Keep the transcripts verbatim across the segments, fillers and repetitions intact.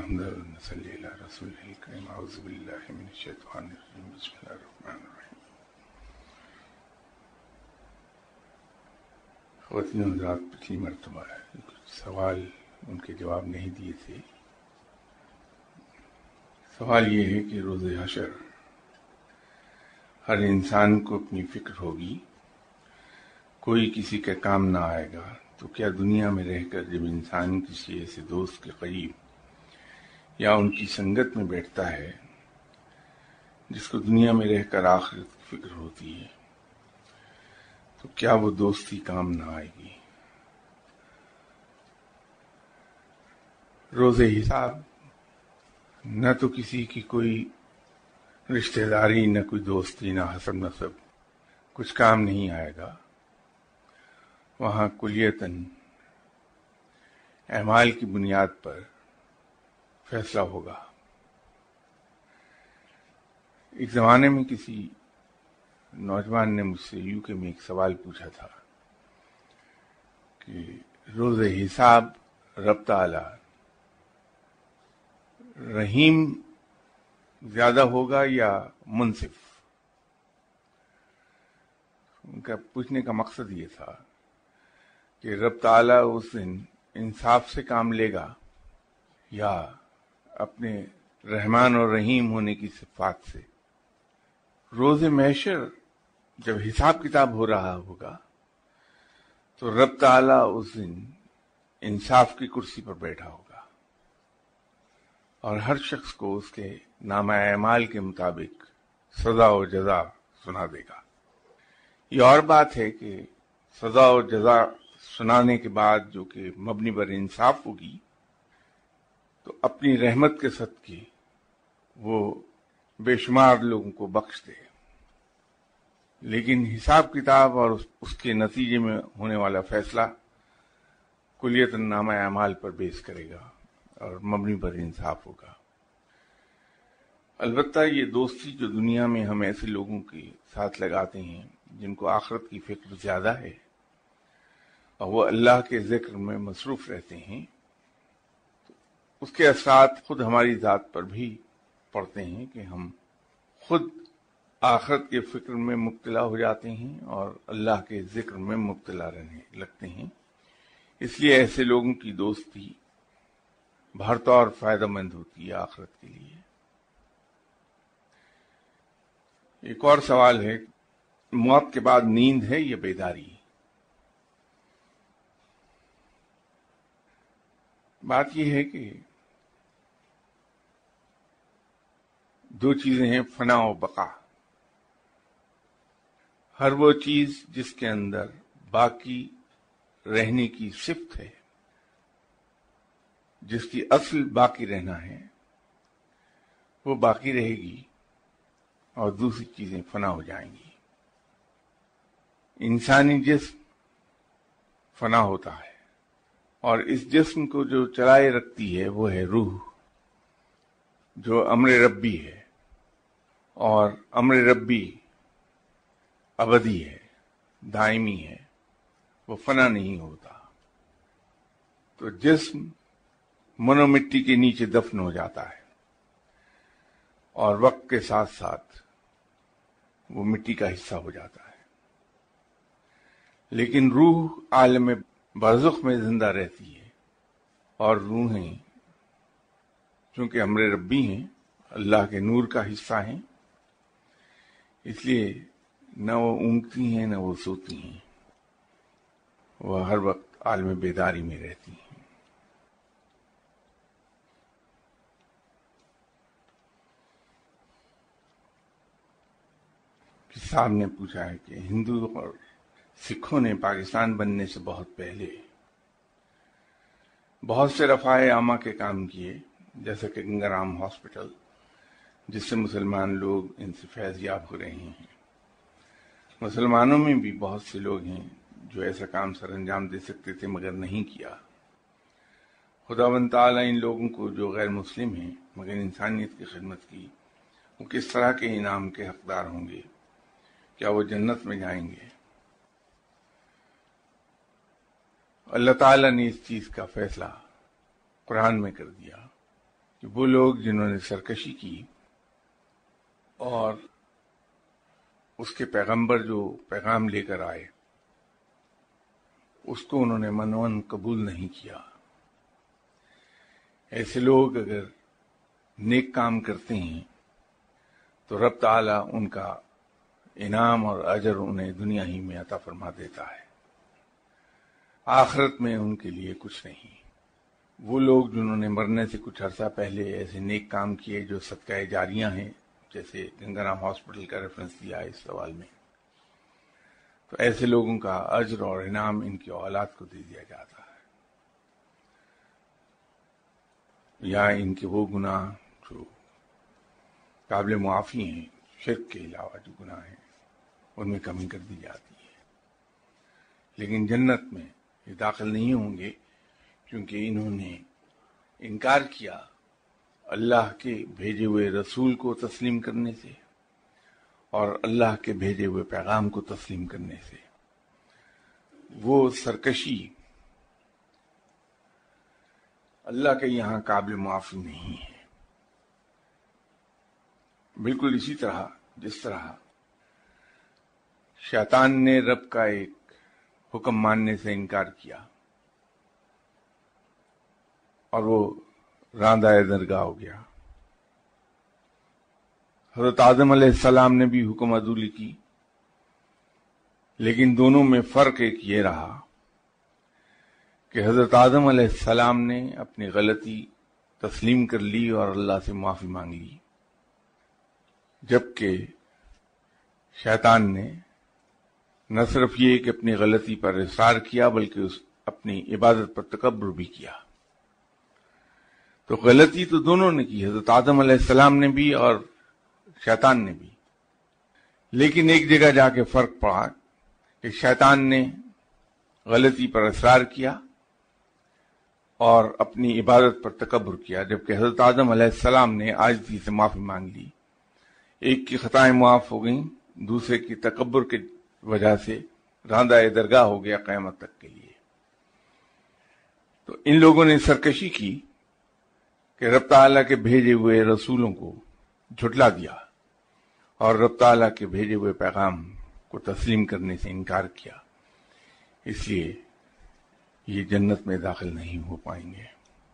الحمد لله صلی علی رسول الکریم اعوذ باللہ من الشیطان الرجیم بسم اللہ الرحمن الرحیم. خواتین و حضرات، پچھلی مرتبہ کچھ سوال ان کے جواب نہیں دیے تھے. سوال یہ ہے کہ روز حشر ہر انسان کو اپنی فکر ہوگی، کوئی کسی کا کام نہ آئے گا، تو کیا دنیا میں رہ کر جب انسان کسی ایسے دوست کے قریب یا ان کی سنگت میں بیٹھتا ہے جس کو دنیا میں رہ کر آخرت کی فکر ہوتی ہے، تو کیا وہ دوستی کام نہ آئے گی؟ روز حساب نہ تو کسی کی کوئی رشتہ داری، نہ کوئی دوستی، نہ حسب نسب، کچھ کام نہیں آئے گا. وہاں کلیتاً اعمال کی بنیاد پر فیصلہ ہوگا. ایک زمانے میں کسی نوجوان نے مجھ سے یو کے میں ایک سوال پوچھا تھا کہ روز حساب رب تعالی رحیم زیادہ ہوگا یا منصف؟ ان کا پوچھنے کا مقصد یہ تھا کہ رب تعالی اس دن انصاف سے کام لے گا یا اپنے رحمان اور رحیم ہونے کی صفات سے. روز محشر جب حساب کتاب ہو رہا ہوگا تو رب تعالی اس دن انصاف کی کرسی پر بیٹھا ہوگا اور ہر شخص کو اس کے نامہ اعمال کے مطابق سزا و جزا سنا دے گا. یہ اور بات ہے کہ سزا و جزا سنانے کے بعد جو کہ مبنی بر انصاف ہوگی تو اپنی رحمت کے صدقے وہ بے شمار لوگوں کو بخش دے. لیکن حساب کتاب اور اس کے نتیجے میں ہونے والا فیصلہ کلیتاً نامہ اعمال پر بیس کرے گا اور مبنی پر انصاف ہوگا. البتہ یہ دوستی جو دنیا میں ہم ایسے لوگوں کے ساتھ لگاتے ہیں جن کو آخرت کی فکر زیادہ ہے اور وہ اللہ کے ذکر میں مصروف رہتے ہیں، اس کے اثرات خود ہماری ذات پر بھی پڑتے ہیں کہ ہم خود آخرت کے فکر میں مبتلا ہو جاتے ہیں اور اللہ کے ذکر میں مبتلا رہنے لگتے ہیں. اس لیے ایسے لوگوں کی دوستی بھرطور فائدہ مند ہوتی ہے آخرت کے لیے. ایک اور سوال ہے، موت کے بعد نیند ہے یا بیداری؟ بات یہ ہے کہ دو چیزیں ہیں، فنا و بقا. ہر وہ چیز جس کے اندر باقی رہنے کی صفت ہے، جس کی اصل باقی رہنا ہے، وہ باقی رہے گی اور دوسری چیزیں فنا ہو جائیں گی. انسانی جسم فنا ہوتا ہے اور اس جسم کو جو چلائے رکھتی ہے وہ ہے روح، جو امر ربی ہے، اور امر ربی ابدی ہے، دائمی ہے، وہ فنا نہیں ہوتا. تو جسم من و مٹی کے نیچے دفن ہو جاتا ہے اور وقت کے ساتھ ساتھ وہ مٹی کا حصہ ہو جاتا ہے. لیکن روح عالم برزخ میں زندہ رہتی ہے اور روحیں چونکہ امر ربی ہیں، اللہ کے نور کا حصہ ہیں، اس لیے نہ وہ اونگتی ہیں نہ وہ سوتی ہیں، وہ ہر وقت عالم بیداری میں رہتی ہیں. کسی صاحب نے پوچھا ہے کہ ہندو اور سکھوں نے پاکستان بننے سے بہت پہلے بہت سے رفاع عامہ کے کام کیے، جیسے کہ گنگا رام ہاسپٹل، جس سے مسلمان لوگ ان سے فیض یاب ہو رہے ہیں. مسلمانوں میں بھی بہت سے لوگ ہیں جو ایسا کام سر انجام دے سکتے تھے مگر نہیں کیا. خداوند تعالیٰ ان لوگوں کو جو غیر مسلم ہیں مگر انسانیت کی خدمت کی، وہ کس طرح کے انعام کے حقدار ہوں گے؟ کیا وہ جنت میں جائیں گے؟ اللہ تعالیٰ نے اس چیز کا فیصلہ قرآن میں کر دیا کہ وہ لوگ جنہوں نے سرکشی کی اور اس کے پیغمبر جو پیغام لے کر آئے اس کو انہوں نے منون قبول نہیں کیا، ایسے لوگ اگر نیک کام کرتے ہیں تو رب تعالیٰ ان کا انعام اور اجر انہیں دنیا ہی میں عطا فرما دیتا ہے، آخرت میں ان کے لیے کچھ نہیں۔ وہ لوگ جنہوں نے مرنے سے کچھ عرصہ پہلے ایسے نیک کام کیے جو صدقہ جاریاں ہیں، جیسے گنگا رام ہاسپٹل کا ریفرنس دیا ہے اس سوال میں، تو ایسے لوگوں کا اجر اور انعام ان کی اولاد کو دے دیا جاتا ہے، یا ان کے وہ گناہ جو قابل معافی ہیں، شرک کے علاوہ جو گناہ ہیں ان میں کمی کر دی جاتی ہے۔ لیکن جنت میں یہ داخل نہیں ہوں گے کیونکہ انہوں نے انکار کیا اللہ کے بھیجے ہوئے رسول کو تسلیم کرنے سے اور اللہ کے بھیجے ہوئے پیغام کو تسلیم کرنے سے۔ وہ سرکشی اللہ کے یہاں قابل معافی نہیں ہے، بالکل اسی طرح جس طرح شیطان نے رب کا ایک حکم ماننے سے انکار کیا اور وہ راندہ درگاہ ہو گیا، حضرت آدم علیہ السلام نے بھی حکم عدولی کی، لیکن دونوں میں فرق ایک یہ رہا کہ حضرت آدم علیہ السلام نے اپنی غلطی تسلیم کر لی اور اللہ سے معافی مانگ لی، جبکہ شیطان نے نہ صرف یہ کہ اپنی غلطی پر اصرار کیا بلکہ اس اپنی عبادت پر تکبر بھی کیا۔ تو غلطی تو دونوں نے کی، حضرت آدم علیہ السلام نے بھی اور شیطان نے بھی، لیکن ایک جگہ جا کے فرق پڑا کہ شیطان نے غلطی پر اصرار کیا اور اپنی عبادت پر تکبر کیا، جبکہ حضرت آدم علیہ السلام نے عاجزی سے معافی مانگ لی۔ ایک کی خطائیں معاف ہو گئیں، دوسرے کی تکبر کی وجہ سے راندہ درگاہ ہو گیا قیامت تک کے لیے۔ تو ان لوگوں نے سرکشی کی کہ رب تعالیٰ کے بھیجے ہوئے رسولوں کو جھٹلا دیا اور رب تعالیٰ کے بھیجے ہوئے پیغام کو تسلیم کرنے سے انکار کیا، اس لیے یہ جنت میں داخل نہیں ہو پائیں گے۔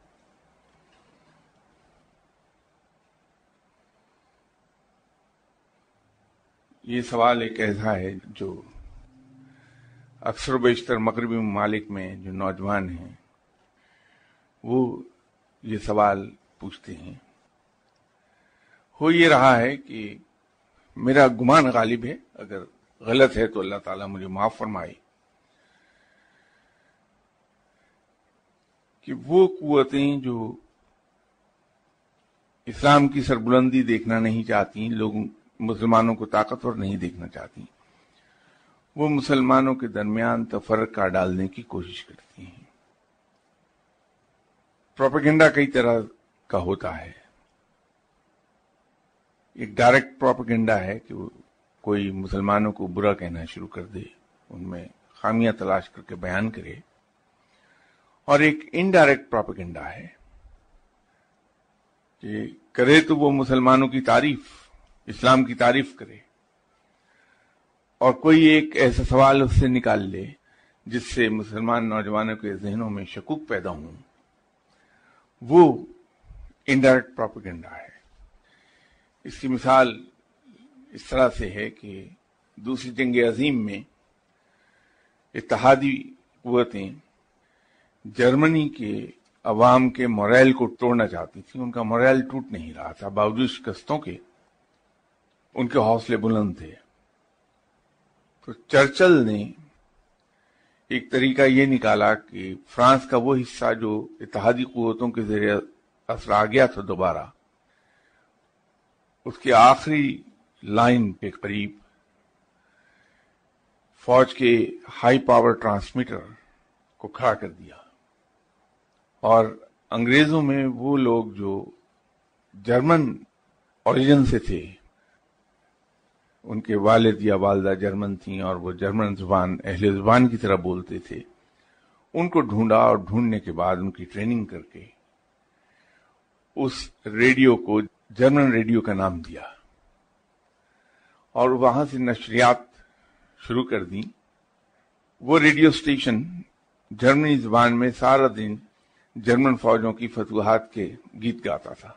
یہ سوال ایک ایسا ہے جو اکثر و بیشتر مغربی ممالک میں جو نوجوان ہیں وہ یہ سوال پوچھتے ہیں۔ ہو یہ رہا ہے کہ میرا گمان غالب ہے، اگر غلط ہے تو اللہ تعالیٰ مجھے معاف فرمائے، کہ وہ قوتیں جو اسلام کی سربلندی دیکھنا نہیں چاہتی، لوگوں مسلمانوں کو طاقتور نہیں دیکھنا چاہتی، وہ مسلمانوں کے درمیان تفرقہ ڈالنے کی کوشش کرتی ہیں۔ پروپیگنڈا کئی طرح کا ہوتا ہے، ایک ڈائریکٹ پروپیگنڈا ہے کہ وہ کوئی مسلمانوں کو برا کہنا شروع کر دے، ان میں خامیاں تلاش کر کے بیان کرے، اور ایک انڈائریکٹ پروپیگنڈا ہے کہ کرے تو وہ مسلمانوں کی تعریف، اسلام کی تعریف کرے، اور کوئی ایک ایسا سوال اس سے نکال لے جس سے مسلمان نوجوانوں کے ذہنوں میں شکوک پیدا ہوں، وہ انڈائریکٹ پروپیگنڈا ہے۔ اس کی مثال اس طرح سے ہے کہ دوسری جنگ عظیم میں اتحادی قوتیں جرمنی کے عوام کے موریل کو توڑنا چاہتی تھیں، ان کا موریل ٹوٹ نہیں رہا تھا، باوجود شکستوں کے ان کے حوصلے بلند تھے۔ تو چرچل نے ایک طریقہ یہ نکالا کہ فرانس کا وہ حصہ جو اتحادی قوتوں کے زیر اثر آ گیا تھا دوبارہ، اس کے آخری لائن کے قریب فوج کے ہائی پاور ٹرانسمیٹر کو کھڑا کر دیا، اور انگریزوں میں وہ لوگ جو جرمن اوریجن سے تھے، ان کے والد یا والدہ جرمن تھیں اور وہ جرمن زبان اہل زبان کی طرح بولتے تھے، ان کو ڈھونڈا اور ڈھونڈنے کے بعد ان کی ٹریننگ کر کے اس ریڈیو کو جرمن ریڈیو کا نام دیا اور وہاں سے نشریات شروع کر دی. وہ ریڈیو اسٹیشن جرمنی زبان میں سارا دن جرمن فوجوں کی فتوحات کے گیت گاتا تھا،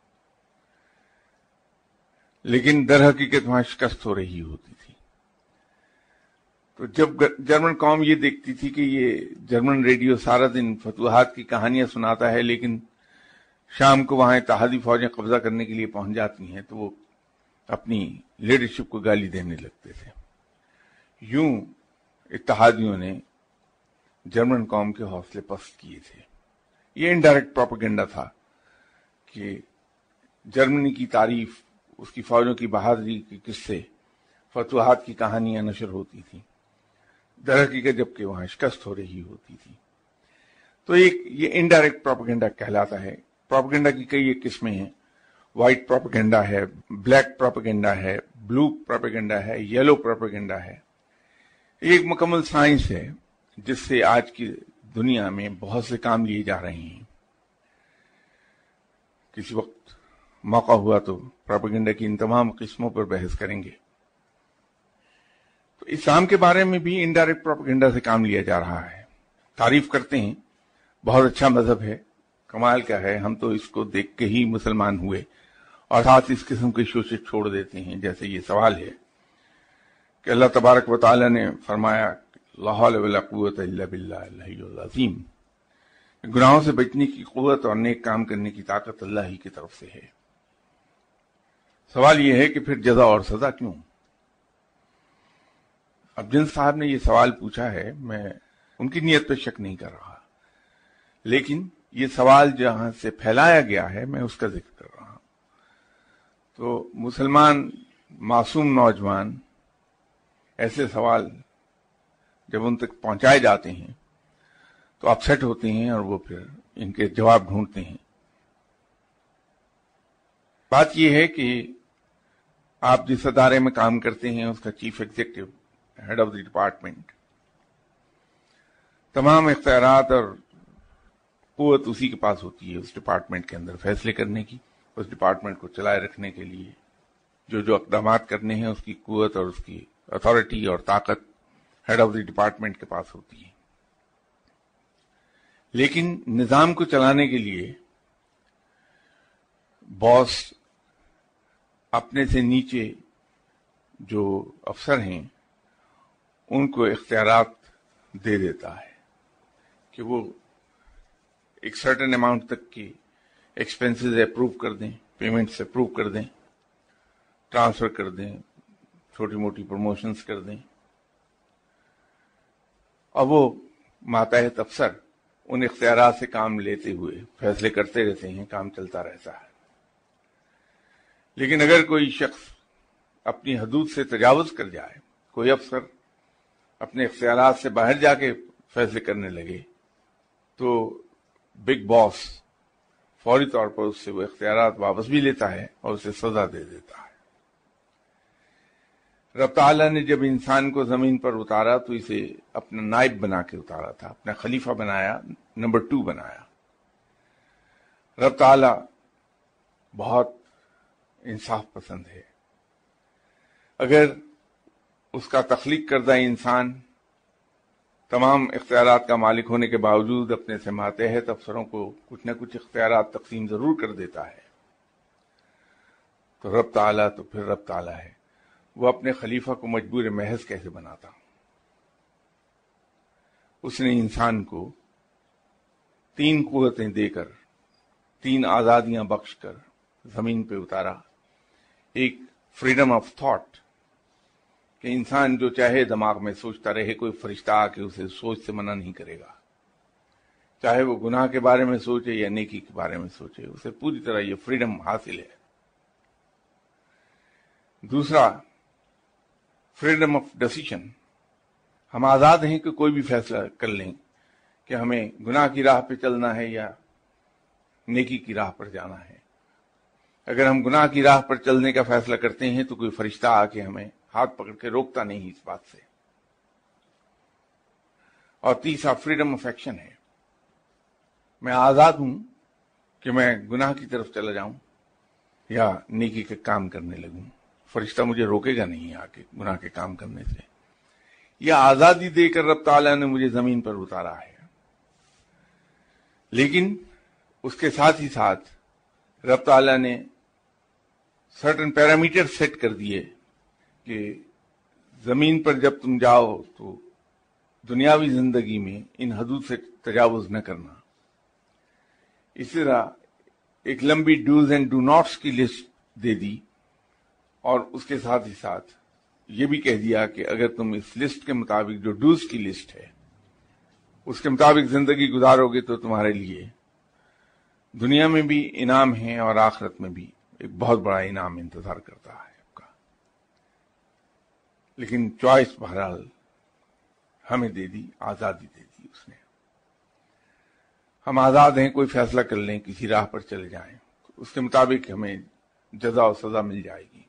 لیکن در حقیقت وہاں شکست ہو رہی ہوتی تھی. تو جب جرمن قوم یہ دیکھتی تھی کہ یہ جرمن ریڈیو سارا دن فتوحات کی کہانیاں سناتا ہے، لیکن شام کو وہاں اتحادی فوجیں قبضہ کرنے کے لیے پہنچ جاتی ہیں، تو وہ اپنی لیڈرشپ کو گالی دینے لگتے تھے. یوں اتحادیوں نے جرمن قوم کے حوصلے پست کیے تھے. یہ انڈائریکٹ پروپیگنڈا تھا کہ جرمنی کی تعریف، اس کی فوجوں کی بہادری کے قصے، فتوحات کی کہانیاں نشر ہوتی تھیں، در حقیقت جبکہ وہاں شکست ہو رہی ہوتی تھی. تو ایک یہ انڈائریکٹ پروپیگنڈا کہلاتا ہے. پروپیگنڈا کی کئی ایک قسمیں ہیں. وائٹ پروپیگنڈا ہے، بلیک پروپیگنڈا ہے، بلو پروپیگنڈا ہے، یلو پروپیگنڈا ہے. یہ ایک مکمل سائنس ہے جس سے آج کی دنیا میں بہت سے کام لیے جا رہے ہیں. کسی وقت موقع ہوا تو پروپیگنڈا کی ان تمام قسموں پر بحث کریں گے. تو اسلام کے بارے میں بھی انڈائریکٹ پروپیگنڈا سے کام لیا جا رہا ہے. تعریف کرتے ہیں بہت اچھا مذہب ہے، کمال کا ہے، ہم تو اس کو دیکھ کے ہی مسلمان ہوئے، اور ساتھ اس قسم کے شوشے چھوڑ دیتے ہیں. جیسے یہ سوال ہے کہ اللہ تبارک و تعالی نے فرمایا لا حول ولا قوت الا باللہ العلی العظیم، گناہوں سے بچنے کی قوت اور نیک کام کرنے کی طاقت اللہ ہی کی طرف سے ہے. سوال یہ ہے کہ پھر جزا اور سزا کیوں؟ اب جن صاحب نے یہ سوال پوچھا ہے، میں ان کی نیت پہ شک نہیں کر رہا، لیکن یہ سوال جہاں سے پھیلایا گیا ہے میں اس کا ذکر کر رہا ہوں. تو مسلمان معصوم نوجوان ایسے سوال جب ان تک پہنچائے جاتے ہیں تو اپسیٹ ہوتے ہیں اور وہ پھر ان کے جواب ڈھونڈتے ہیں. بات یہ ہے کہ آپ جس ادارے میں کام کرتے ہیں اس کا chief executive, head of the department, تمام اختیارات اور قوت اسی کے پاس ہوتی ہے اس ڈپارٹمنٹ کے اندر فیصلے کرنے کی، اس ڈپارٹمنٹ کو چلائے رکھنے کے لیے جو جو اقدامات کرنے ہیں اس کی قوت اور اس کی اتھارٹی اور طاقت ہیڈ آف دی ڈپارٹمنٹ کے پاس ہوتی ہے. لیکن نظام کو چلانے کے لیے باس اپنے سے نیچے جو افسر ہیں ان کو اختیارات دے دیتا ہے کہ وہ ایک سرٹن اماؤنٹ تک کی ایکسپینسز اپروو کر دیں، پیمنٹس اپروو کر دیں، ٹرانسفر کر دیں، چھوٹی موٹی پروموشنز کر دیں، اور وہ ماتحت افسر ان اختیارات سے کام لیتے ہوئے فیصلے کرتے رہتے ہیں، کام چلتا رہتا ہے. لیکن اگر کوئی شخص اپنی حدود سے تجاوز کر جائے، کوئی افسر اپنے اختیارات سے باہر جا کے فیصلے کرنے لگے، تو بگ باس فوری طور پر اس سے وہ اختیارات واپس بھی لیتا ہے اور اسے سزا دے دیتا ہے. رب تعالیٰ نے جب انسان کو زمین پر اتارا تو اسے اپنا نائب بنا کے اتارا تھا، اپنا خلیفہ بنایا، نمبر ٹو بنایا. رب تعالیٰ بہت انصاف پسند ہے. اگر اس کا تخلیق کردہ انسان تمام اختیارات کا مالک ہونے کے باوجود اپنے سے ماتحت افسروں کو کچھ نہ کچھ اختیارات تقسیم ضرور کر دیتا ہے، تو رب تعالیٰ تو پھر رب تعالیٰ ہے. وہ اپنے خلیفہ کو مجبور محض کیسے بناتا؟ اس نے انسان کو تین قوتیں دے کر، تین آزادیاں بخش کر زمین پہ اتارا. ایک فریڈم آف تھاٹ کہ انسان جو چاہے دماغ میں سوچتا رہے، کوئی فرشتہ آ کے اسے سوچ سے منع نہیں کرے گا، چاہے وہ گناہ کے بارے میں سوچے یا نیکی کے بارے میں سوچے، اسے پوری طرح یہ فریڈم حاصل ہے. دوسرا فریڈم آف ڈیسیشن، ہم آزاد ہیں کہ کوئی بھی فیصلہ کر لیں کہ ہمیں گناہ کی راہ پہ چلنا ہے یا نیکی کی راہ پر جانا ہے. اگر ہم گناہ کی راہ پر چلنے کا فیصلہ کرتے ہیں تو کوئی فرشتہ آ کے ہمیں ہاتھ پکڑ کے روکتا نہیں اس بات سے. اور تیسرا فریڈم آف ایکشن ہے، میں آزاد ہوں کہ میں گناہ کی طرف چلا جاؤں یا نیکی کے کام کرنے لگوں. فرشتہ مجھے روکے گا نہیں آ کے گناہ کے کام کرنے سے. یہ آزادی دے کر رب تعالیٰ نے مجھے زمین پر اتارا ہے. لیکن اس کے ساتھ ہی ساتھ رب تعالیٰ نے سرٹن پیرامیٹر سیٹ کر دیے کہ زمین پر جب تم جاؤ تو دنیاوی زندگی میں ان حدود سے تجاوز نہ کرنا. اسی طرح ایک لمبی ڈوز اینڈ ڈو ناٹس کی لسٹ دے دی اور اس کے ساتھ ہی ساتھ یہ بھی کہہ دیا کہ اگر تم اس لسٹ کے مطابق جو ڈوز کی لسٹ ہے اس کے مطابق زندگی گزارو گے تو تمہارے لیے دنیا میں بھی انعام ہے اور آخرت میں بھی ایک بہت بڑا انعام انتظار کرتا ہے آپ کا. لیکن چوائس بہرحال ہمیں دے دی, آزادی دے دی اس نے. ہم آزاد ہیں, کوئی فیصلہ کر لیں, کسی راہ پر چلے جائیں, اس کے مطابق ہمیں جزا و سزا مل جائے گی.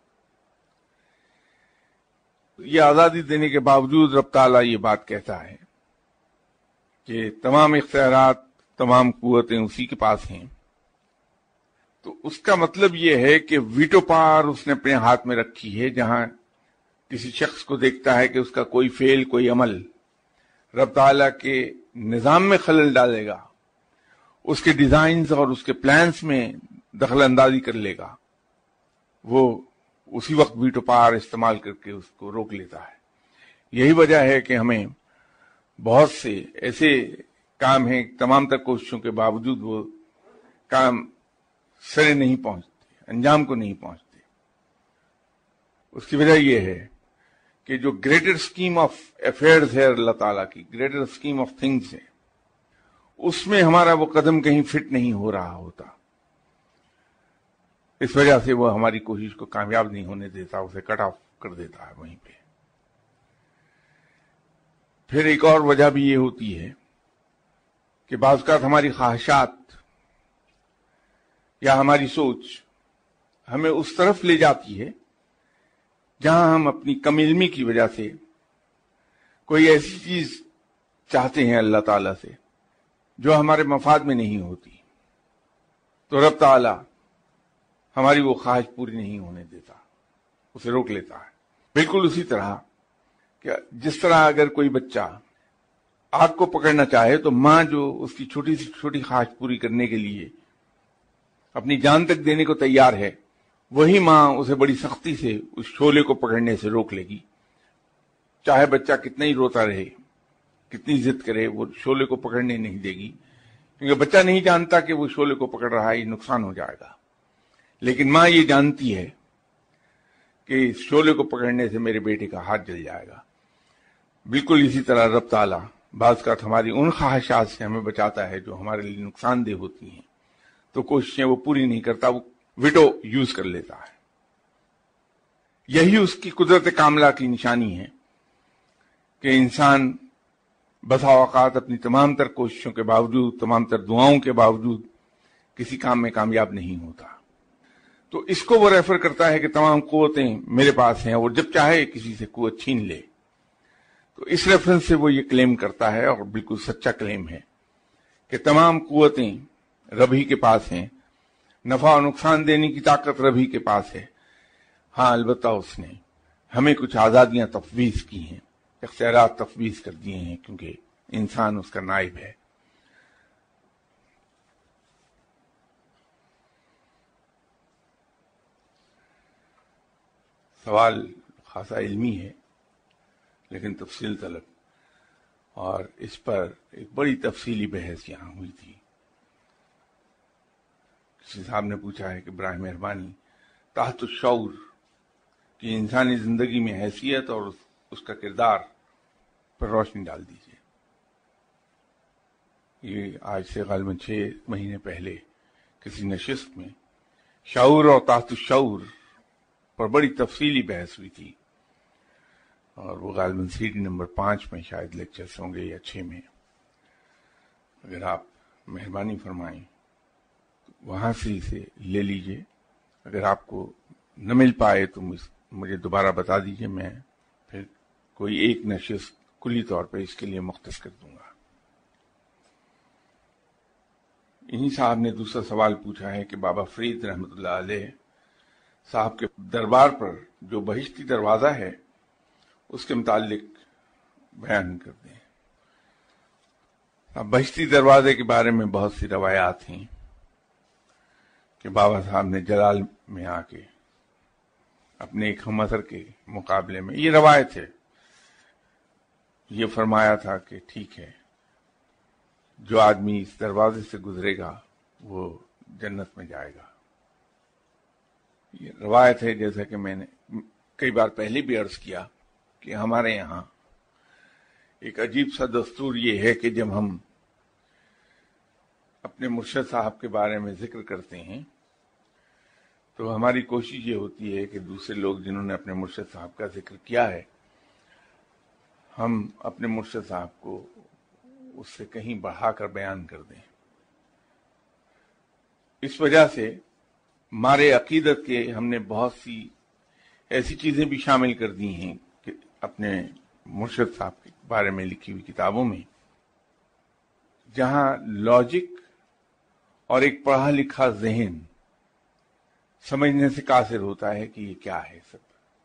یہ آزادی دینے کے باوجود رب تعالیٰ یہ بات کہتا ہے کہ تمام اختیارات, تمام قوتیں اسی کے پاس ہیں. تو اس کا مطلب یہ ہے کہ ویٹو پاور اس نے اپنے ہاتھ میں رکھی ہے. جہاں کسی شخص کو دیکھتا ہے کہ اس کا کوئی فعل, کوئی عمل رب تعالیٰ کے نظام میں خلل ڈالے گا, اس کے ڈیزائنز اور اس کے پلانز میں دخل اندازی کر لے گا, وہ اسی وقت ویٹو پاور استعمال کر کے اس کو روک لیتا ہے. یہی وجہ ہے کہ ہمیں بہت سے ایسے کام ہیں, تمام تر کوششوں کے باوجود وہ کام سرے نہیں پہنچتے, انجام کو نہیں پہنچتے. اس کی وجہ یہ ہے کہ جو گریٹر اسکیم آف افیئرز ہے اللہ تعالیٰ کی, گریٹر اسکیم آف تھنگز ہے, اس میں ہمارا وہ قدم کہیں فٹ نہیں ہو رہا ہوتا. اس وجہ سے وہ ہماری کوشش کو کامیاب نہیں ہونے دیتا, اسے کٹ آف کر دیتا ہے وہیں پہ. پھر ایک اور وجہ بھی یہ ہوتی ہے کہ بعض اوقات ہماری خواہشات یا ہماری سوچ ہمیں اس طرف لے جاتی ہے جہاں ہم اپنی کم علمی کی وجہ سے کوئی ایسی چیز چاہتے ہیں اللہ تعالیٰ سے جو ہمارے مفاد میں نہیں ہوتی. تو رب تعالیٰ ہماری وہ خواہش پوری نہیں ہونے دیتا, اسے روک لیتا ہے. بالکل اسی طرح کہ جس طرح اگر کوئی بچہ آگ کو پکڑنا چاہے تو ماں جو اس کی چھوٹی سی چھوٹی خواہش پوری کرنے کے لیے اپنی جان تک دینے کو تیار ہے, وہی ماں اسے بڑی سختی سے اس شعلے کو پکڑنے سے روک لے گی. چاہے بچہ کتنا ہی روتا رہے, کتنی ضد کرے, وہ شعلے کو پکڑنے نہیں دے گی, کیونکہ بچہ نہیں جانتا کہ وہ شعلے کو پکڑ رہا ہے, یہ نقصان ہو جائے گا. لیکن ماں یہ جانتی ہے کہ اس شعلے کو پکڑنے سے میرے بیٹے کا ہاتھ جل جائے گا. بالکل اسی طرح رب تعالیٰ بعض اوقات ہماری ان خواہشات سے ہمیں بچاتا ہے جو ہمارے لیے نقصان دہ ہوتی ہیں, تو کوششیں وہ پوری نہیں کرتا, وہ ویٹو یوز کر لیتا ہے. یہی اس کی قدرت کاملہ کی نشانی ہے کہ انسان بسا اوقات اپنی تمام تر کوششوں کے باوجود, تمام تر دعاؤں کے باوجود کسی کام میں کامیاب نہیں ہوتا. تو اس کو وہ ریفر کرتا ہے کہ تمام قوتیں میرے پاس ہیں, اور جب چاہے کسی سے قوت چھین لے. تو اس ریفرنس سے وہ یہ کلیم کرتا ہے, اور بالکل سچا کلیم ہے, کہ تمام قوتیں رب ہی کے پاس ہیں, نفع و نقصان دینے کی طاقت رب ہی کے پاس ہے. ہاں البتہ اس نے ہمیں کچھ آزادیاں تفویض کی ہیں, اختیارات تفویض کر دیے ہیں, کیونکہ انسان اس کا نائب ہے. سوال خاصا علمی ہے لیکن تفصیل طلب, اور اس پر ایک بڑی تفصیلی بحث یہاں ہوئی تھی. کسی صاحب نے پوچھا ہے کہ برائے مہربانی تحت الشعور کی انسانی زندگی میں حیثیت اور اس کا کردار پر روشنی ڈال دیجیے. یہ آج سے غالباً چھ مہینے پہلے کسی نشست میں شعور اور تحت الشعور پر بڑی تفصیلی بحث ہوئی تھی, اور وہ غالباً سی ڈی نمبر پانچ میں شاید لیکچرز ہوں گے یا چھ میں. اگر آپ مہربانی فرمائیں وہاں سے اسے لے لیجئے. اگر آپ کو نہ مل پائے تو مجھے دوبارہ بتا دیجئے, میں پھر کوئی ایک نشست کلی طور پہ اس کے لیے مختص کر دوں گا. انہی صاحب نے دوسرا سوال پوچھا ہے کہ بابا فرید رحمۃ اللہ علیہ صاحب کے دربار پر جو بہشتی دروازہ ہے اس کے متعلق بیان کر دیں۔ اب بہشتی دروازے کے بارے میں بہت سی روایات ہیں کہ بابا صاحب نے جلال میں آ کے اپنے ایک ہم عصر کے مقابلے میں، یہ روایت ہے، یہ فرمایا تھا کہ ٹھیک ہے، جو آدمی اس دروازے سے گزرے گا وہ جنت میں جائے گا۔ یہ روایت ہے، جیسا کہ میں نے کئی بار پہلے بھی عرض کیا کہ ہمارے یہاں ایک عجیب سا دستور یہ ہے کہ جب ہم اپنے مرشد صاحب کے بارے میں ذکر کرتے ہیں تو ہماری کوشش یہ ہوتی ہے کہ دوسرے لوگ جنہوں نے اپنے مرشد صاحب کا ذکر کیا ہے، ہم اپنے مرشد صاحب کو اس سے کہیں بڑھا کر بیان کر دیں۔ اس وجہ سے ہمارے عقیدت کے ہم نے بہت سی ایسی چیزیں بھی شامل کر دی ہیں کہ اپنے مرشد صاحب کے بارے میں لکھی ہوئی کتابوں میں، جہاں لاجک اور ایک پڑھا لکھا ذہن سمجھنے سے قاصر ہوتا ہے کہ یہ کیا ہے سب۔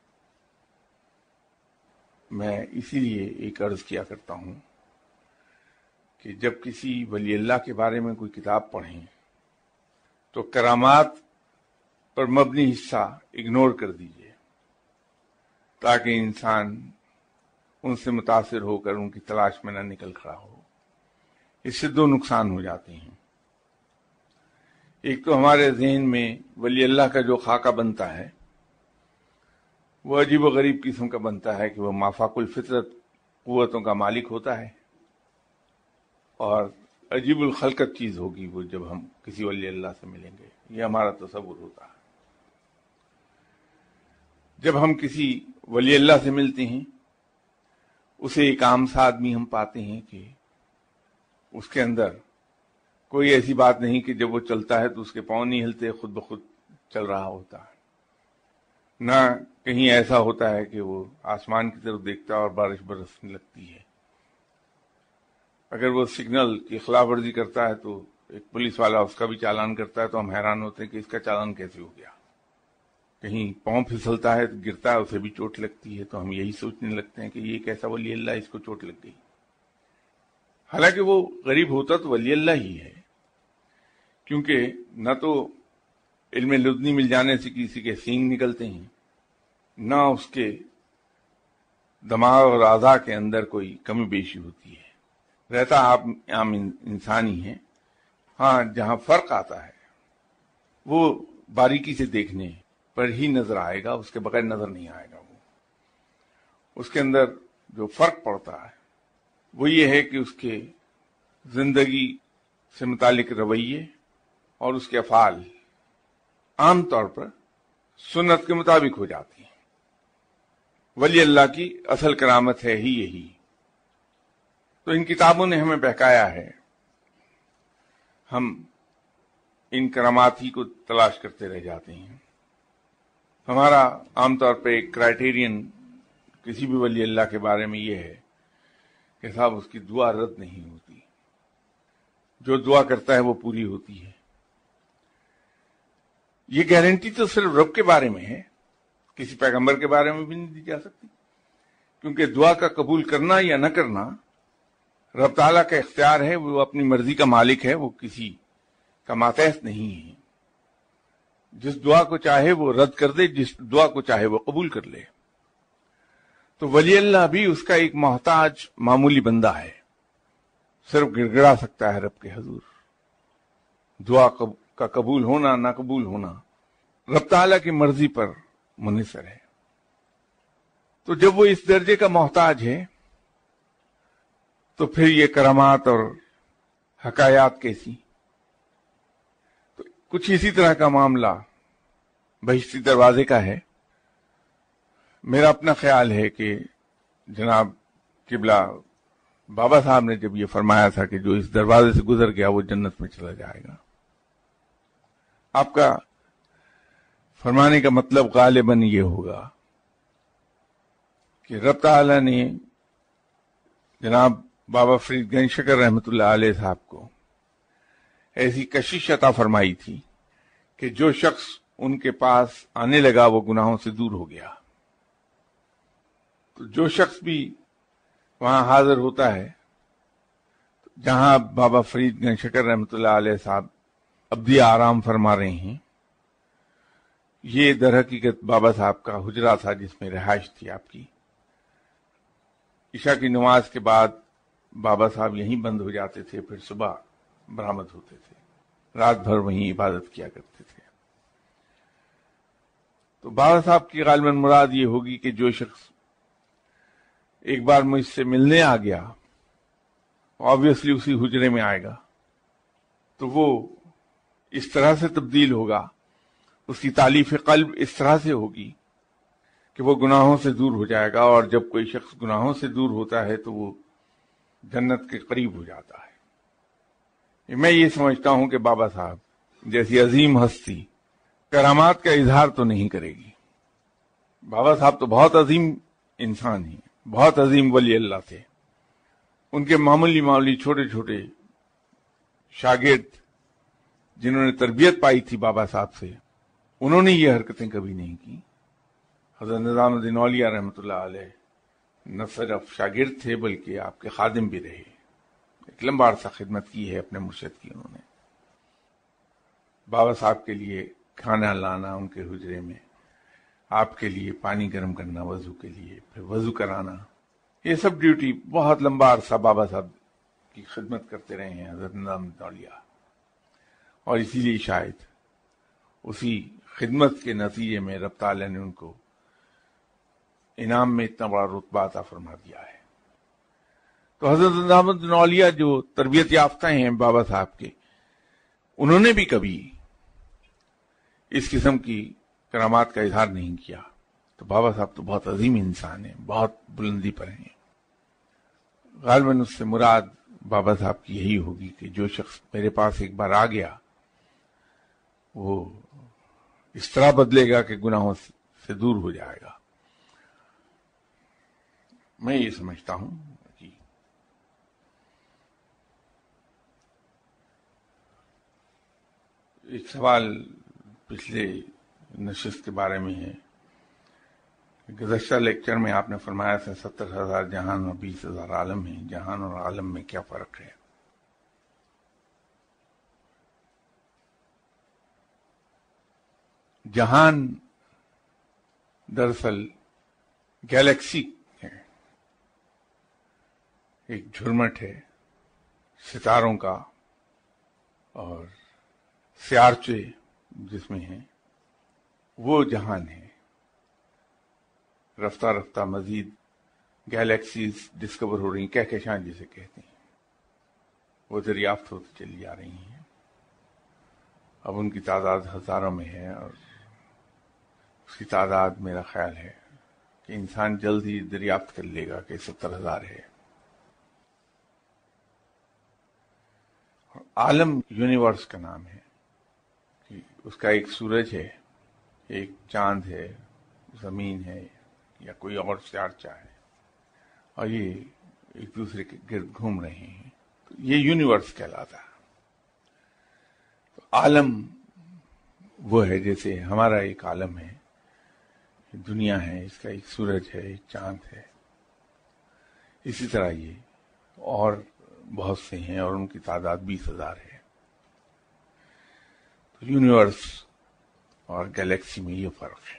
میں اسی لیے ایک عرض کیا کرتا ہوں کہ جب کسی ولی اللہ کے بارے میں کوئی کتاب پڑھیں تو کرامات پر مبنی حصہ اگنور کر دیجئے، تاکہ انسان ان سے متاثر ہو کر ان کی تلاش میں نہ نکل کھڑا ہو۔ اس سے دو نقصان ہو جاتے ہیں۔ ایک تو ہمارے ذہن میں ولی اللہ کا جو خاکہ بنتا ہے وہ عجیب و غریب قسم کا بنتا ہے کہ وہ مافاق الفطرت قوتوں کا مالک ہوتا ہے، اور عجیب الخلقت چیز ہوگی وہ جب ہم کسی ولی اللہ سے ملیں گے، یہ ہمارا تصور ہوتا ہے۔ جب ہم کسی ولی اللہ سے ملتے ہیں اسے ایک عام سا آدمی ہم پاتے ہیں کہ اس کے اندر کوئی ایسی بات نہیں کہ جب وہ چلتا ہے تو اس کے پاؤں نہیں ہلتے، خود بخود چل رہا ہوتا ہے، نہ کہیں ایسا ہوتا ہے کہ وہ آسمان کی طرف دیکھتا ہے اور بارش برسنے لگتی ہے۔ اگر وہ سگنل کی خلاف ورزی کرتا ہے تو ایک پولیس والا اس کا بھی چالان کرتا ہے تو ہم حیران ہوتے ہیں کہ اس کا چالان کیسے ہو گیا۔ کہیں پاؤں پھسلتا ہے، گرتا ہے، اسے بھی چوٹ لگتی ہے، تو ہم یہی سوچنے لگتے ہیں کہ یہ کیسا ولی اللہ، اس کو چوٹ لگ گئی۔ حالانکہ وہ غریب ہوتا تو ولی اللہ ہی ہے، کیونکہ نہ تو علم لدنی مل جانے سے کسی کے سینگ نکلتے ہیں، نہ اس کے دماغ اور اعضاء کے اندر کوئی کمی بیشی ہوتی ہے، رہتا آپ عام انسانی ہے۔ ہاں، جہاں فرق آتا ہے وہ باریکی سے دیکھنے پر ہی نظر آئے گا، اس کے بغیر نظر نہیں آئے گا۔ وہ اس کے اندر جو فرق پڑتا ہے وہ یہ ہے کہ اس کے زندگی سے متعلق رویے اور اس کے افعال عام طور پر سنت کے مطابق ہو جاتی ہیں۔ ولی اللہ کی اصل کرامت ہے ہی یہی۔ تو ان کتابوں نے ہمیں بہکایا ہے، ہم ان کرامات ہی کو تلاش کرتے رہ جاتے ہیں۔ ہمارا عام طور پہ ایک کرائیٹیرین کسی بھی ولی اللہ کے بارے میں یہ ہے کہ صاحب اس کی دعا رد نہیں ہوتی، جو دعا کرتا ہے وہ پوری ہوتی ہے۔ یہ گارنٹی تو صرف رب کے بارے میں ہے، کسی پیغمبر کے بارے میں بھی نہیں دی جا سکتی، کیونکہ دعا کا قبول کرنا یا نہ کرنا رب تعالیٰ کا اختیار ہے، وہ اپنی مرضی کا مالک ہے، وہ کسی کا ماتحت نہیں ہے۔ جس دعا کو چاہے وہ رد کر دے، جس دعا کو چاہے وہ قبول کر لے۔ تو ولی اللہ بھی اس کا ایک محتاج معمولی بندہ ہے، صرف گڑ گڑا سکتا ہے رب کے حضور۔ دعا کا قبول ہونا نہ قبول ہونا رب تعالیٰ کی مرضی پر منحصر ہے۔ تو جب وہ اس درجے کا محتاج ہے تو پھر یہ کرامات اور حکایات کیسی؟ تو کچھ اسی طرح کا معاملہ بہشتی دروازے کا ہے۔ میرا اپنا خیال ہے کہ جناب قبلہ بابا صاحب نے جب یہ فرمایا تھا کہ جو اس دروازے سے گزر گیا وہ جنت میں چلا جائے گا، آپ کا فرمانے کا مطلب غالباً یہ ہوگا کہ رب تعالیٰ نے جناب بابا فرید گنج شکر رحمۃ اللہ علیہ صاحب کو ایسی کشش عطا فرمائی تھی کہ جو شخص ان کے پاس آنے لگا وہ گناہوں سے دور ہو گیا. تو جو شخص بھی وہاں حاضر ہوتا ہے، جہاں بابا فرید گنج شکر رحمۃ اللہ علیہ صاحب ابدی آرام فرما رہے ہیں، یہ در حقیقت بابا صاحب کا حجرہ تھا جس میں رہائش تھی آپ کی. عشاء کی نماز کے بعد بابا صاحب یہیں بند ہو جاتے تھے، پھر صبح برآمد ہوتے تھے، رات بھر وہیں عبادت کیا کرتے تھے. تو بابا صاحب کی غالباً مراد یہ ہوگی کہ جو شخص ایک بار مجھ سے ملنے آ گیا، آبویسلی اسی حجرے میں آئے گا، تو وہ اس طرح سے تبدیل ہوگا، اس کی تالیف قلب اس طرح سے ہوگی کہ وہ گناہوں سے دور ہو جائے گا. اور جب کوئی شخص گناہوں سے دور ہوتا ہے تو وہ جنت کے قریب ہو جاتا ہے. میں یہ سمجھتا ہوں کہ بابا صاحب جیسی عظیم ہستی کرامات کا اظہار تو نہیں کرے گی. بابا صاحب تو بہت عظیم انسان ہیں، بہت عظیم ولی اللہ تھے. ان کے معمولی معمولی چھوٹے چھوٹے شاگرد جنہوں نے تربیت پائی تھی بابا صاحب سے، انہوں نے یہ حرکتیں کبھی نہیں کی. حضرت نظام الدین اولیاء رحمۃ اللہ علیہ نہ صرف شاگرد تھے بلکہ آپ کے خادم بھی رہے. ایک لمبا عرصہ خدمت کی ہے اپنے مرشد کی. انہوں نے بابا صاحب کے لیے کھانا لانا ان کے حجرے میں، آپ کے لیے پانی گرم کرنا وضو کے لیے، پھر وضو کرانا، یہ سب ڈیوٹی بہت لمبا عرصہ بابا صاحب کی خدمت کرتے رہے ہیں حضرت نظام الدین اولیاء. اور اسی لیے شاید اسی خدمت کے نتیجے میں رب تعالیٰ نے ان کو انعام میں اتنا بڑا رتبہ عطا فرما دیا ہے. تو حضرت نظام الدین اولیاء جو تربیت یافتہ ہیں بابا صاحب کے، انہوں نے بھی کبھی اس قسم کی کرامات کا اظہار نہیں کیا. تو بابا صاحب تو بہت عظیم انسان ہیں، بہت بلندی پر ہیں. غالباً اس سے مراد بابا صاحب کی یہی ہوگی کہ جو شخص میرے پاس ایک بار آ گیا وہ اس طرح بدلے گا کہ گناہوں سے دور ہو جائے گا. میں یہ سمجھتا ہوں کہ ایک سوال پچھلے نشست کے بارے میں ہے. گزشتہ لیکچر میں آپ نے فرمایا تھا ستر ہزار جہان اور بیس ہزار عالم ہیں. جہان اور عالم میں کیا فرق ہے؟ جہان دراصل گیلیکسی ہے، ایک جھرمٹ ہے ستاروں کا، اور سیارچے جس میں ہیں وہ جہان ہے. رفتہ رفتہ مزید گیلیکسیز ڈسکور ہو رہی ہیں، کہکشاں جسے کہتے ہیں، وہ دریافت ہوتی چلی جا رہی ہیں. اب ان کی تعداد ہزاروں میں ہے، اور اس کی تعداد میرا خیال ہے کہ انسان جلد ہی دریافت کر لے گا کہ ستر ہزار ہے. عالم یونیورس کا نام ہے کہ اس کا ایک سورج ہے، ایک چاند ہے، زمین ہے، یا کوئی اور سیارچہ ہے، اور یہ ایک دوسرے کے گرد گھوم رہے ہیں. تو یہ یونیورس کہلاتا ہے. تو عالم وہ ہے جیسے ہمارا ایک عالم ہے، دنیا ہے، اس کا ایک سورج ہے، ایک چاند ہے. اسی طرح یہ اور بہت سے ہیں، اور ان کی تعداد بیس ہزار ہے. تو یونیورس اور گیلیکسی میں یہ فرق ہے.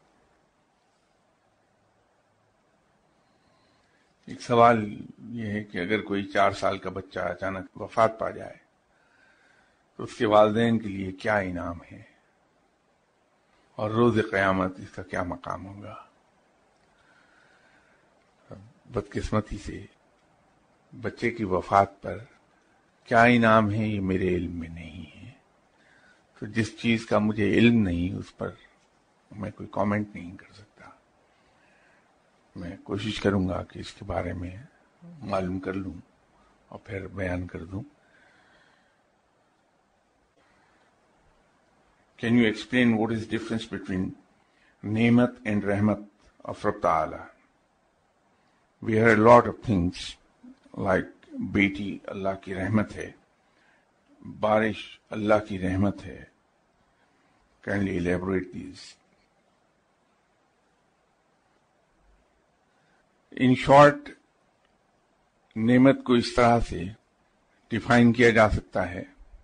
ایک سوال یہ ہے کہ اگر کوئی چار سال کا بچہ اچانک وفات پا جائے تو اس کے والدین کے لیے کیا انعام ہے، اور روز قیامت اس کا کیا مقام ہوگا؟ بدقسمتی سے بچے کی وفات پر کیا انعام ہے یہ میرے علم میں نہیں ہے. تو جس چیز کا مجھے علم نہیں اس پر میں کوئی کامنٹ نہیں کر سکتا. میں کوشش کروں گا کہ اس کے بارے میں معلوم کر لوں اور پھر بیان کر دوں. Can you explain what is the difference between Nemat and Rahmat of Rabb Ta'ala? We heard a lot of things like بیٹی اللہ کی رحمت ہے، بارش اللہ کی رحمت ہے. Kindly elaborate these. In short, نعمت کو اس طرح سے ڈیفائن کیا جا سکتا ہے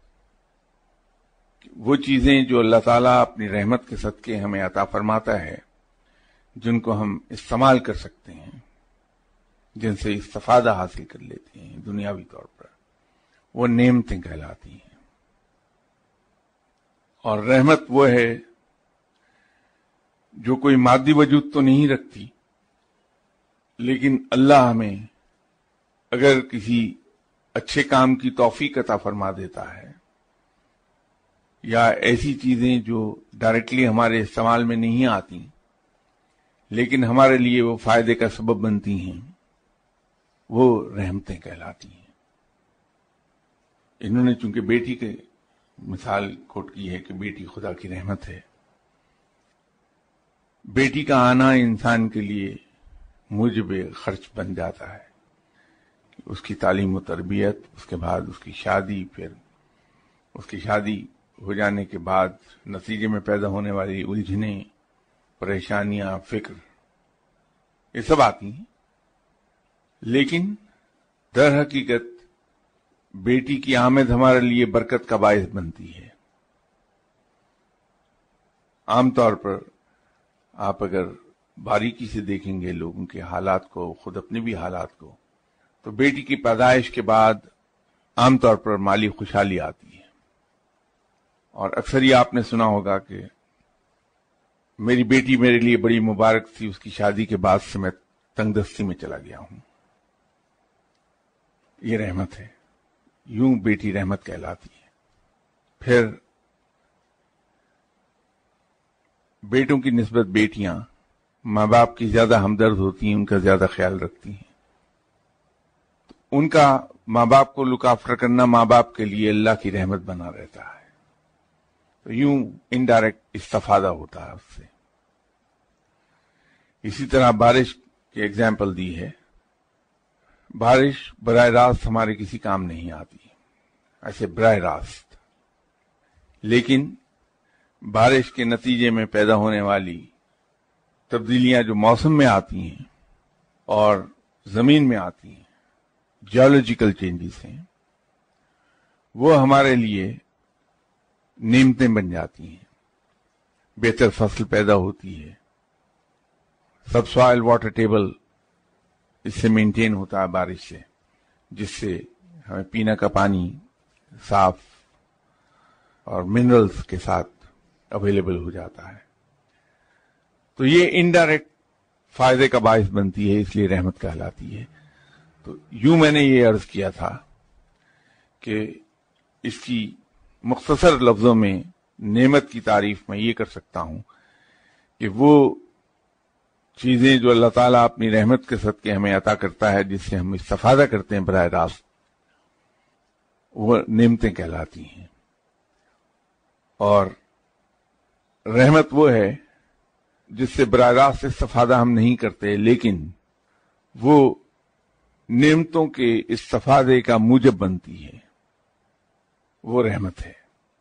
کہ وہ چیزیں جو اللہ تعالیٰ اپنی رحمت کے صدقے ہمیں عطا فرماتا ہے، جن کو ہم استعمال کر سکتے ہیں، جن سے استفادہ حاصل کر لیتے ہیں دنیاوی طور پر، وہ نعمتیں کہلاتی ہیں. اور رحمت وہ ہے جو کوئی مادی وجود تو نہیں رکھتی، لیکن اللہ ہمیں اگر کسی اچھے کام کی توفیق عطا فرما دیتا ہے، یا ایسی چیزیں جو ڈائریکٹلی ہمارے استعمال میں نہیں آتی لیکن ہمارے لیے وہ فائدے کا سبب بنتی ہیں، وہ رحمتیں کہلاتی ہیں. انہوں نے چونکہ بیٹی کے مثال کوٹ کی ہے کہ بیٹی خدا کی رحمت ہے. بیٹی کا آنا انسان کے لیے موجب خرچ بن جاتا ہے. اس کی تعلیم و تربیت، اس کے بعد اس کی شادی، پھر اس کی شادی ہو جانے کے بعد نتیجے میں پیدا ہونے والی الجھنیں، پریشانیاں، فکر، یہ سب آتی ہیں. لیکن در حقیقت بیٹی کی آمد ہمارے لیے برکت کا باعث بنتی ہے. عام طور پر آپ اگر باریکی سے دیکھیں گے لوگوں کے حالات کو، خود اپنے بھی حالات کو، تو بیٹی کی پیدائش کے بعد عام طور پر مالی خوشحالی آتی ہے. اور اکثر یہ آپ نے سنا ہوگا کہ میری بیٹی میرے لیے بڑی مبارک تھی، اس کی شادی کے بعد سے میں تنگ دستی میں چلا گیا ہوں. یہ رحمت ہے، یوں بیٹی رحمت کہلاتی ہے. پھر بیٹوں کی نسبت بیٹیاں ماں باپ کی زیادہ ہمدرد ہوتی ہیں، ان کا زیادہ خیال رکھتی ہیں. تو ان کا ماں باپ کو لک آفٹر کرنا ماں باپ کے لیے اللہ کی رحمت بنا رہتا ہے. تو یوں انڈائریکٹ استفادہ ہوتا ہے اس سے. اسی طرح بارش کی ایگزامپل دی ہے. بارش براہ راست ہمارے کسی کام نہیں آتی، ایسے براہ راست، لیکن بارش کے نتیجے میں پیدا ہونے والی تبدیلیاں جو موسم میں آتی ہیں اور زمین میں آتی ہیں، جیولوجیکل چینجز ہیں، وہ ہمارے لیے نعمتیں بن جاتی ہیں. بہتر فصل پیدا ہوتی ہے، سب سوائل واٹر ٹیبل اس سے مینٹین ہوتا ہے بارش سے، جس سے ہمیں پینے کا پانی صاف اور منرلز کے ساتھ اویلیبل ہو جاتا ہے. تو یہ انڈائریکٹ فائدے کا باعث بنتی ہے، اس لیے رحمت کہلاتی ہے. تو یوں میں نے یہ عرض کیا تھا کہ اس کی مختصر لفظوں میں نعمت کی تعریف میں یہ کر سکتا ہوں کہ وہ چیزیں جو اللہ تعالیٰ اپنی رحمت کے صدقے ہمیں عطا کرتا ہے، جس سے ہم استفادہ کرتے ہیں براہ راست، وہ نعمتیں کہلاتی ہیں. اور رحمت وہ ہے جس سے براہ راست استفادہ ہم نہیں کرتے، لیکن وہ نعمتوں کے استفادے کا موجب بنتی ہے، وہ رحمت ہے.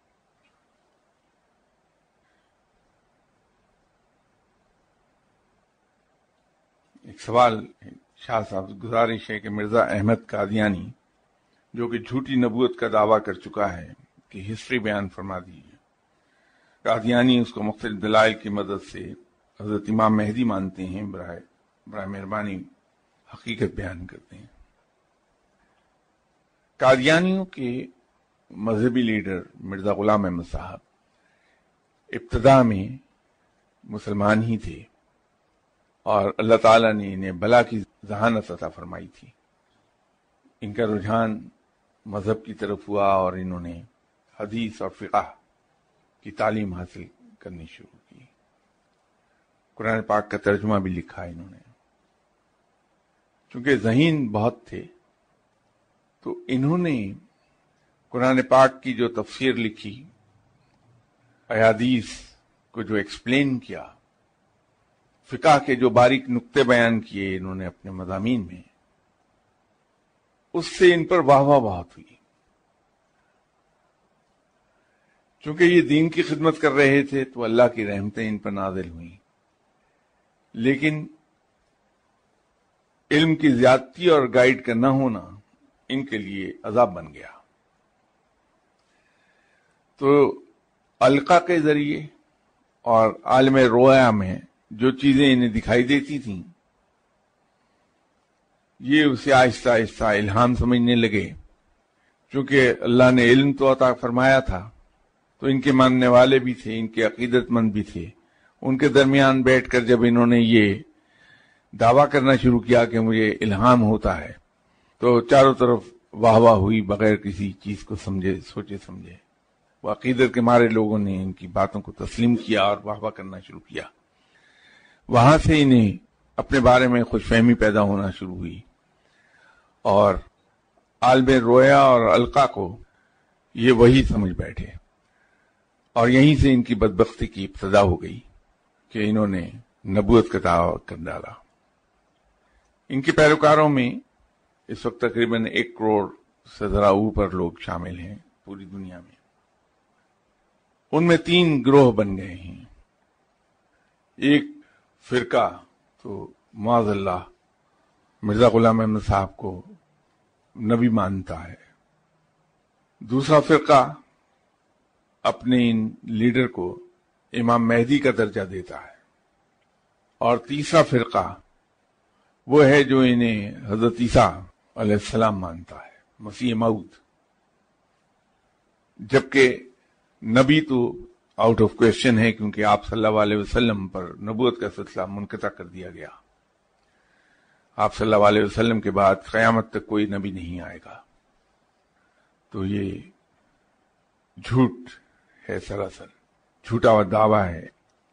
ایک سوال شاہ صاحب گزارش ہے کہ مرزا احمد قادیانی جو کہ جھوٹی نبوت کا دعویٰ کر چکا ہے کہ ہسٹری بیان فرما دیجیے. قادیانی اس کو مختلف دلائل کی مدد سے حضرت امام مہدی مانتے ہیں. برائے برائے مہربانی حقیقت بیان کرتے ہیں. قادیانیوں کے مذہبی لیڈر مرزا غلام احمد صاحب ابتدا میں مسلمان ہی تھے، اور اللہ تعالیٰ نے انہیں بلا کی ذہانت عطا فرمائی تھی. ان کا رجحان مذہب کی طرف ہوا اور انہوں نے حدیث اور فقہ کی تعلیم حاصل کرنی شروع کی. قرآن پاک کا ترجمہ بھی لکھا انہوں نے. چونکہ ذہین بہت تھے تو انہوں نے قرآن پاک کی جو تفسیر لکھی، احادیث کو جو ایکسپلین کیا، فقہ کے جو باریک نقطے بیان کیے انہوں نے اپنے مضامین میں، اس سے ان پر واہ واہ بہت ہوئی. چونکہ یہ دین کی خدمت کر رہے تھے تو اللہ کی رحمتیں ان پر نازل ہوئیں، لیکن علم کی زیادتی اور گائیڈ کا نہ ہونا ان کے لیے عذاب بن گیا۔ تو القا کے ذریعے اور عالم رویا میں جو چیزیں انہیں دکھائی دیتی تھیں، یہ اسے آہستہ آہستہ الہام سمجھنے لگے۔ چونکہ اللہ نے علم تو عطا فرمایا تھا، تو ان کے ماننے والے بھی تھے، ان کے عقیدت مند بھی تھے۔ ان کے درمیان بیٹھ کر جب انہوں نے یہ دعویٰ کرنا شروع کیا کہ مجھے الہام ہوتا ہے، تو چاروں طرف واہ واہ ہوئی بغیر کسی چیز کو سمجھے سوچے سمجھے۔ وہ عقیدت کے مارے لوگوں نے ان کی باتوں کو تسلیم کیا اور واہ واہ کرنا شروع کیا۔ وہاں سے انہیں اپنے بارے میں خوش فہمی پیدا ہونا شروع ہوئی، اور عالم رویا اور القا کو یہ وہی سمجھ بیٹھے، اور یہیں سے ان کی بدبختی کی ابتدا ہو گئی کہ انہوں نے نبوت کا دعویٰ کر ڈالا۔ ان کے پیروکاروں میں اس وقت تقریباً ایک کروڑ سے ذرا اوپر لوگ شامل ہیں پوری دنیا میں۔ ان میں تین گروہ بن گئے ہیں۔ ایک فرقہ تو معاذ اللہ مرزا غلام احمد صاحب کو نبی مانتا ہے، دوسرا فرقہ اپنے ان لیڈر کو امام مہدی کا درجہ دیتا ہے، اور تیسرا فرقہ وہ ہے جو انہیں حضرت عیسیٰ علیہ السلام مانتا ہے، مسیح موعود، جبکہ نبی تو آؤٹ آف کویسچن ہے، کیونکہ آپ صلی اللہ علیہ وسلم پر نبوت کا سلسلہ منقطع کر دیا گیا۔ آپ صلی اللہ علیہ وسلم کے بعد قیامت تک کوئی نبی نہیں آئے گا۔ تو یہ جھوٹ ہے، سراسر جھوٹا ہوا دعویٰ ہے۔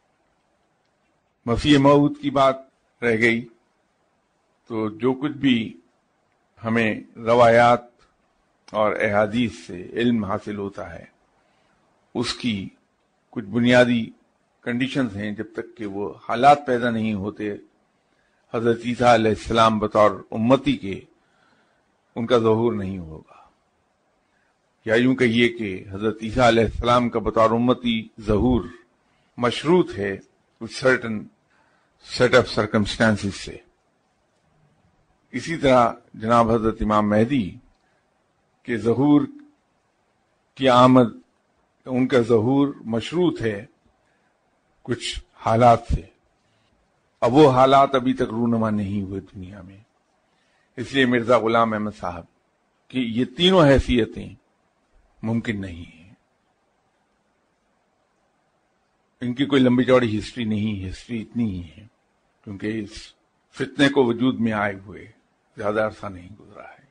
مسیح موعود کی بات رہ گئی، تو جو کچھ بھی ہمیں روایات اور احادیث سے علم حاصل ہوتا ہے، اس کی کچھ بنیادی کنڈیشنز ہیں۔ جب تک کہ وہ حالات پیدا نہیں ہوتے، حضرت عیسیٰ علیہ السلام بطور امتی کے ان کا ظہور نہیں ہوگا، یا یوں کہیے کہ حضرت عیسیٰ علیہ السلام کا بطور امتی ظہور مشروط ہے کچھ سرٹن سیٹ آف سرکمسٹانسز سے۔ اسی طرح جناب حضرت امام مہدی کے ظہور کی آمد، ان کا ظہور مشروط ہے کچھ حالات سے۔ اب وہ حالات ابھی تک رونما نہیں ہوئے دنیا میں، اس لیے مرزا غلام احمد صاحب کی یہ تینوں حیثیتیں ممکن نہیں ہیں۔ ان کی کوئی لمبی چوڑی ہسٹری نہیں، ہسٹری اتنی ہی ہے کیونکہ اس فتنے کو وجود میں آئے ہوئے زیادہ عرصہ نہیں گزرا ہے۔